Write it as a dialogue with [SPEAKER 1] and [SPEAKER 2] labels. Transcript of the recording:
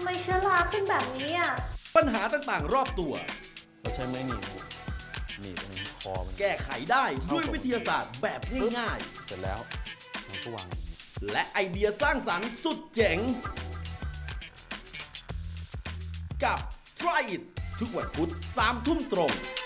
[SPEAKER 1] เชื้อราขึ้นแบบนี้อ่ะ
[SPEAKER 2] ปัญหาต่างๆรอบตัว
[SPEAKER 3] เราใช้ไม้หนีบตรงคอมัน
[SPEAKER 2] แก้ไขได้ด้วยวิทยาศาสตร์แบบง่าย
[SPEAKER 3] ๆเสร็จแล้วมันก็วาง
[SPEAKER 2] และไอเดียสร้างสรรค์สุดเจ๋งกับ Try It ทุกวันพุธ 3 ทุ่มตรง